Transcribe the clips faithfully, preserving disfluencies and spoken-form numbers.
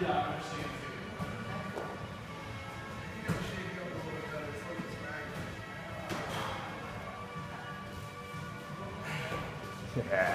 Yeah.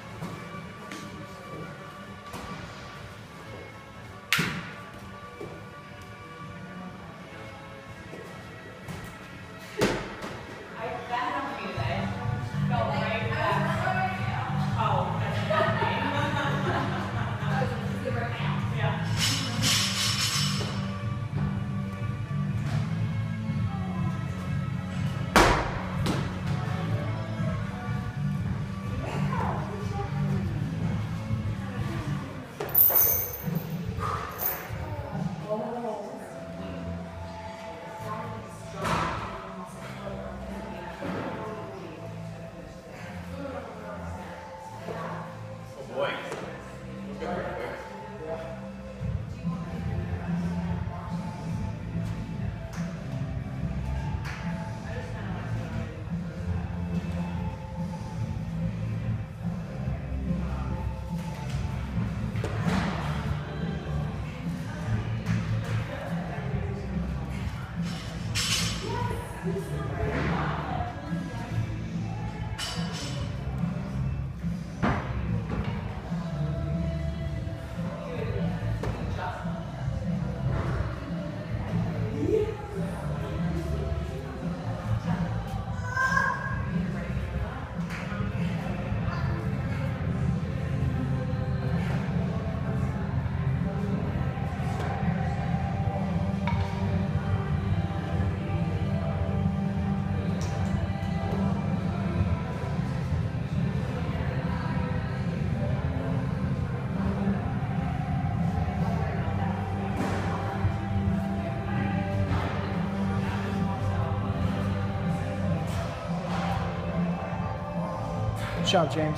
Good job, James.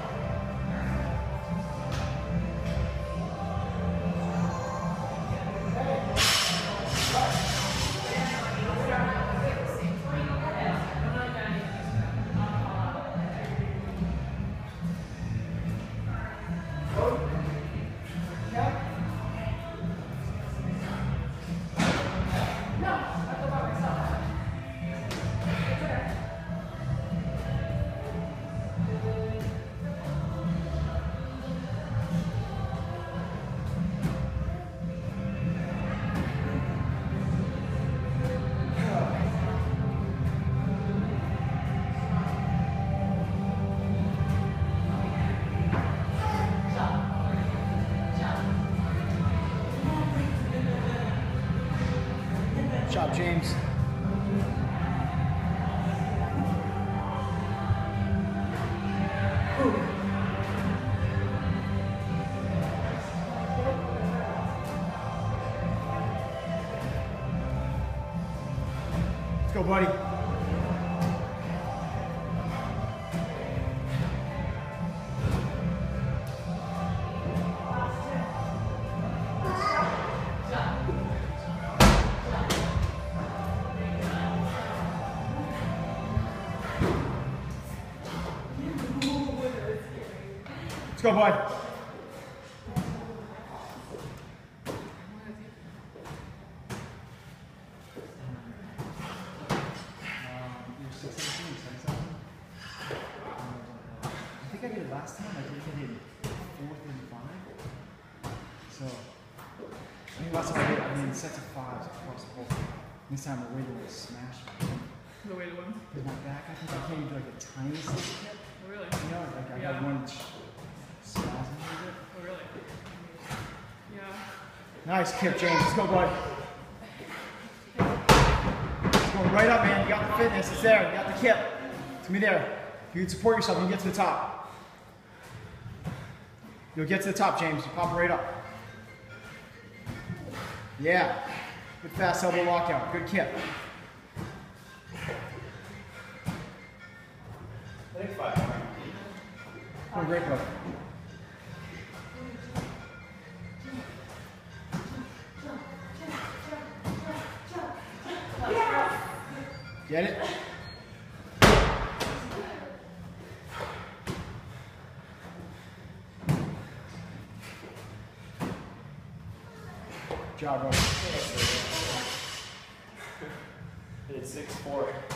Good job, James. Let's go, buddy. Let's go, bud. I think I did it last time. I did hit it fourth and five. So, I think last time I did, I mean, sets of fives across the whole thing. This time I waited to smash it. The way to win? With my back, I think I came to like a tiny slip hit. Oh, really? You know, like I Yeah. got one spasm a little bit. Oh, really? Yeah. Nice kick, James. Let's go, bud. It's going right up, man. You got the fitness. It's there. You got the kip. It's gonna be there. If you can support yourself, you can get to the top. You'll get to the top, James. You pop it right up. Yeah. Good fast elbow lockout. Good kip. I think five. Oh, great, bro. Get it? Job, bro. It's six four.